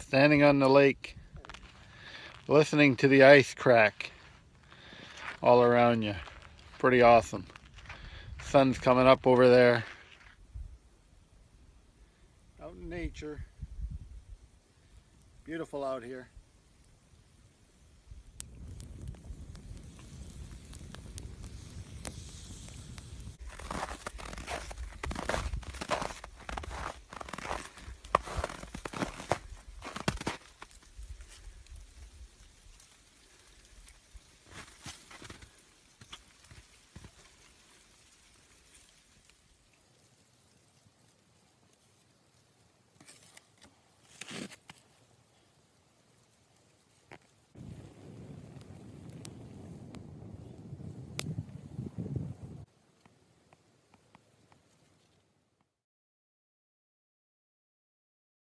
standing on the lake, listening to the ice crack all around you. Pretty awesome. Sun's coming up over there. Out in nature. Beautiful out here.